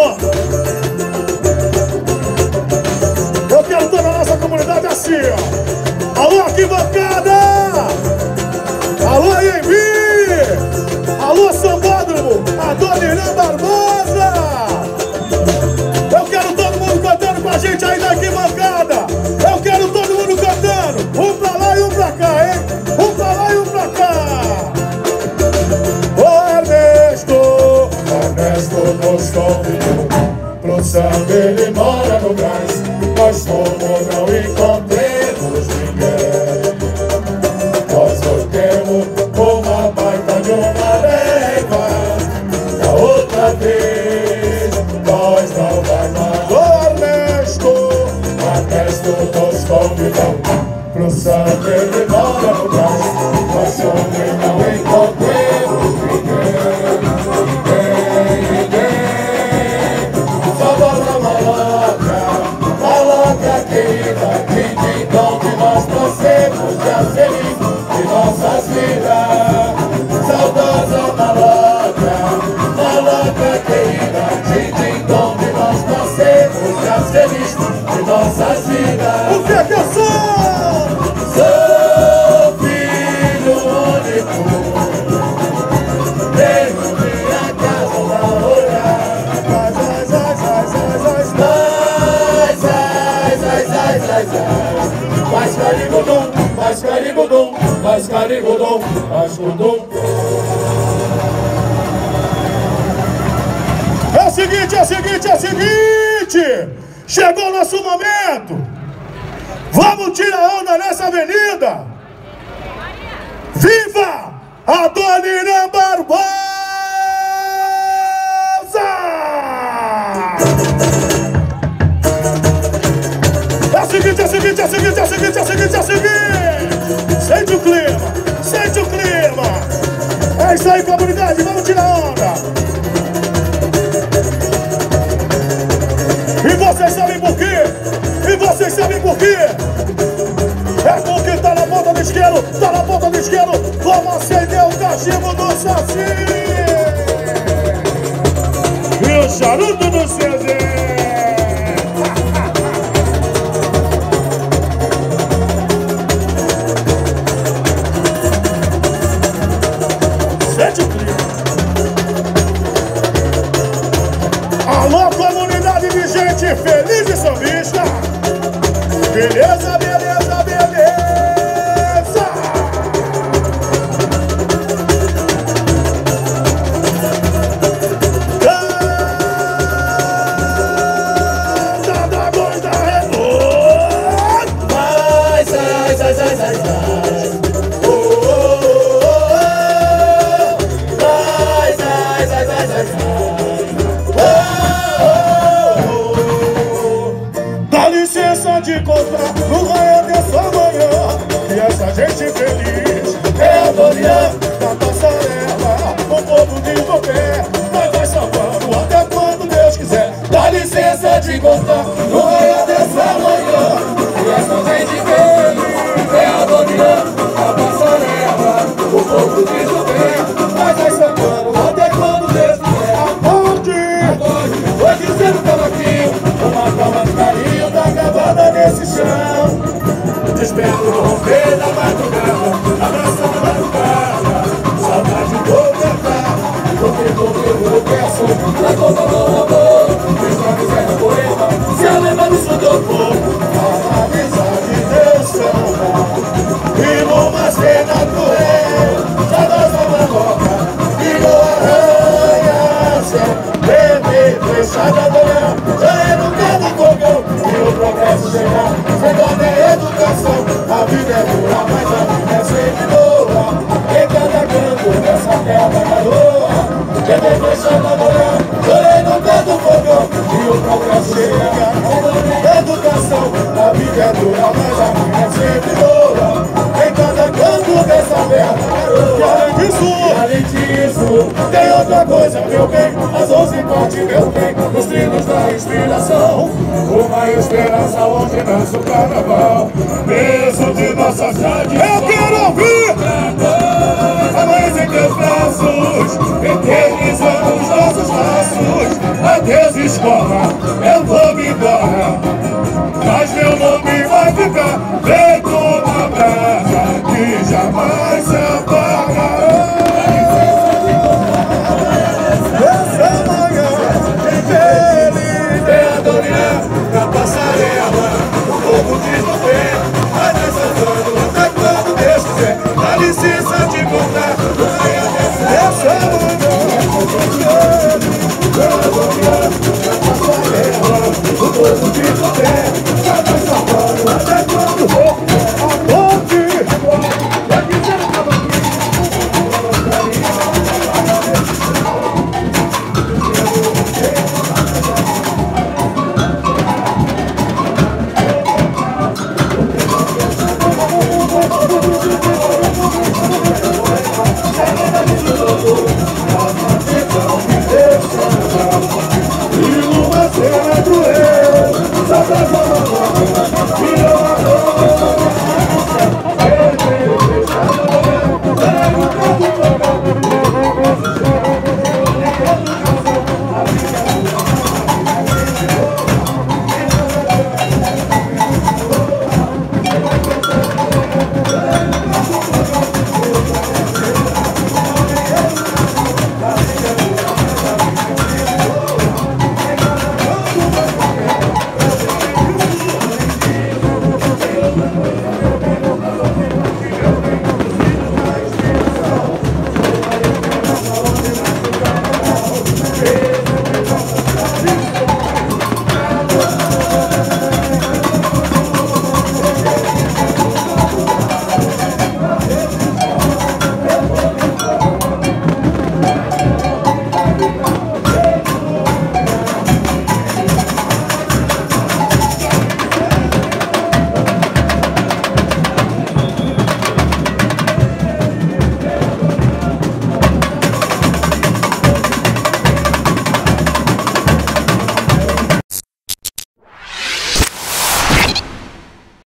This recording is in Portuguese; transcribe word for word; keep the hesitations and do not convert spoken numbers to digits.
Eu quero toda a nossa comunidade assim, ó. Alô, arquibancada! Alô, Embi! Alô, Sambódromo! A Dona Irã Barbosa! Eu quero todo mundo cantando com a gente aí na arquibancada! Eu quero todo mundo cantando! Um pra lá e um pra cá, hein? Um pra lá e um pra cá! Ô Ernesto! Ernesto nos convidou pro samba, ele mora no Brás. Nós fomos, não encontremos ninguém. Nós voltemos com uma baita de uma leva. Da outra vez, nós não vai mais. Ô Ernesto! Ernesto nos convidou pro samba, ele mora no Brás. Nós fomos, não encontremos ninguém. Ninguém, ninguém. Só bota a maloca, maloca querida, que então que nós trouxemos já feliz de nossas vidas. Saudosa maloca, maloca querida, que então que nós trouxemos já feliz de nossas vidas. O que é que eu sou? Sou filho único. Tenho minha casa na hora. Mais carigudum, mais carigudum, mais carigudum, mais carigudum. É o seguinte, é o seguinte, é o seguinte. Chegou o nosso momento. Vamos tirar onda nessa avenida. Viva a Dona Irã Barbosa! É o seguinte, é o seguinte, é o seguinte, é o seguinte, é o seguinte, é o seguinte. Sente o clima, sente o clima. É isso aí, comunidade, vamos tirar onda. E vocês sabem por quê? E vocês sabem por quê? É porque tá na ponta do isqueiro, tá na ponta do isqueiro. Vamos acender o cachimbo do Saci. E o charuto do Cezé. Alô, comunidade de gente feliz e sambista. Beleza, beleza, beleza. Canta da voz da revolta. Vai, sai, sai, sai, sai, sai. Oh, oh, oh, oh. Vai, sai, sai, sai, sai, sai. De encontrar no raio dessa manhã. E essa gente feliz é a Dorian da passarela. O povo de pé, nós vai salvando até quando Deus quiser. Dá licença de encontrar no raio dessa manhã. E essa gente feliz é a Dorian da passarela. O povo de pé, nós vai salvando até quando Deus quiser. Acorde, foi dizendo o cavaquinho, uma palma de carinho da cavada nesse chão. Desperto o romper da madrugada, abraçando a madrugada. Saudade do cantar, porque todo eu peço pra todo amor, amor. Deixa dizer no poema, se a lembra disso do povo. A amizade Deus samba, e numa cena cruel, saudosa maloca, igual arranha-céu. Bebê, fechada do leão, já educado em fogão. E o progresso chegar, chegando é educação. A vida é dura, mas a vida é sempre boa. Em cada canto dessa terra da garoa. Bebê, fechada do leão, já educado em fogão. E o progresso chega, chegando é educação. A vida é dura, mas a vida é sempre boa. Em cada canto dessa terra da garoa. E além disso, e além disso, tem outra coisa, meu bem. Às onze e parte, meu bem, nos trilhos da inspiração. Uma esperança onde nasce o carnaval. Peso de nossas tradições. Eu quero ouvir! Amanhã em teus braços, eternizando os nossos laços. Adeus, escola. Thank you.